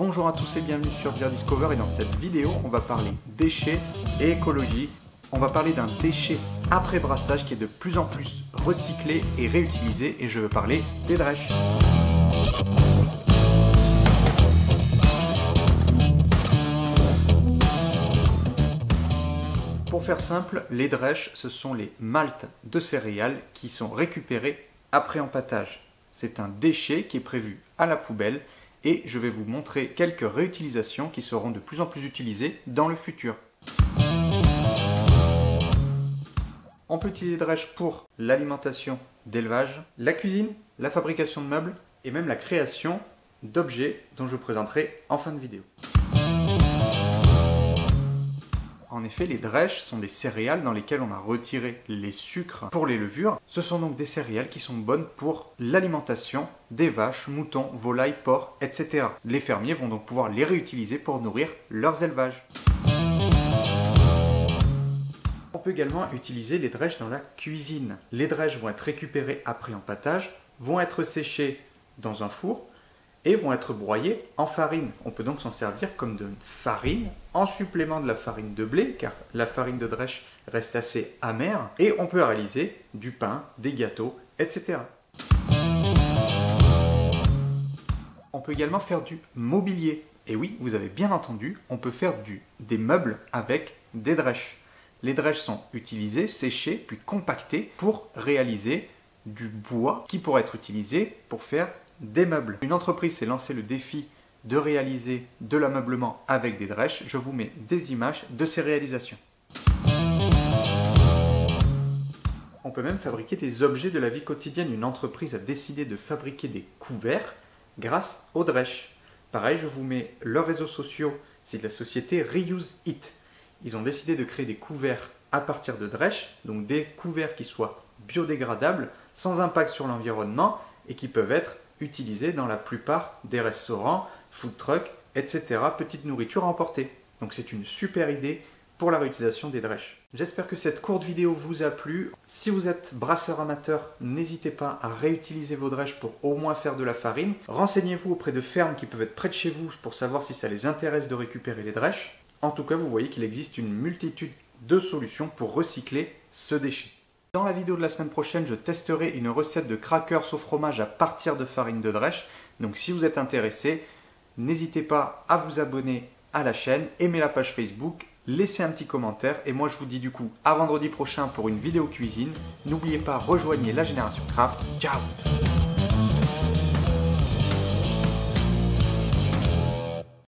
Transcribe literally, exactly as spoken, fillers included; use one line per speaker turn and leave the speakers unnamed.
Bonjour à tous et bienvenue sur Beer Discover, et dans cette vidéo on va parler déchets et écologie. On va parler d'un déchet après brassage qui est de plus en plus recyclé et réutilisé, et je veux parler des drèches. Pour faire simple, les drèches, ce sont les maltes de céréales qui sont récupérés après empâtage. C'est un déchet qui est prévu à la poubelle et je vais vous montrer quelques réutilisations qui seront de plus en plus utilisées dans le futur. On peut utiliser les drèches pour l'alimentation d'élevage, la cuisine, la fabrication de meubles et même la création d'objets dont je vous présenterai en fin de vidéo. En effet, les drèches sont des céréales dans lesquelles on a retiré les sucres pour les levures. Ce sont donc des céréales qui sont bonnes pour l'alimentation des vaches, moutons, volailles, porcs, et cetera. Les fermiers vont donc pouvoir les réutiliser pour nourrir leurs élevages. On peut également utiliser les drèches dans la cuisine. Les drèches vont être récupérées après empâtage, vont être séchées dans un four et vont être broyés en farine. On peut donc s'en servir comme de farine, en supplément de la farine de blé, car la farine de drèche reste assez amère, et on peut réaliser du pain, des gâteaux, et cetera. On peut également faire du mobilier. Et oui, vous avez bien entendu, on peut faire du, des meubles avec des drèches. Les drèches sont utilisées, séchées, puis compactées pour réaliser du bois qui pourrait être utilisé pour faire des meubles. Une entreprise s'est lancé le défi de réaliser de l'ameublement avec des drèches. Je vous mets des images de ces réalisations. On peut même fabriquer des objets de la vie quotidienne. Une entreprise a décidé de fabriquer des couverts grâce aux drèches. Pareil, je vous mets leurs réseaux sociaux. C'est de la société Reuse It. Ils ont décidé de créer des couverts à partir de drèches, donc des couverts qui soient biodégradables, sans impact sur l'environnement et qui peuvent être utilisés dans la plupart des restaurants, food trucks, et cetera. Petite nourriture à emporter. Donc c'est une super idée pour la réutilisation des drèches. J'espère que cette courte vidéo vous a plu. Si vous êtes brasseur amateur, n'hésitez pas à réutiliser vos drèches pour au moins faire de la farine. Renseignez-vous auprès de fermes qui peuvent être près de chez vous pour savoir si ça les intéresse de récupérer les drèches. En tout cas, vous voyez qu'il existe une multitude de solutions pour recycler ce déchet. Dans la vidéo de la semaine prochaine, je testerai une recette de crackers au fromage à partir de farine de drèche. Donc si vous êtes intéressé, n'hésitez pas à vous abonner à la chaîne, aimer la page Facebook, laissez un petit commentaire. Et moi je vous dis du coup à vendredi prochain pour une vidéo cuisine. N'oubliez pas, rejoignez la Génération Craft. Ciao!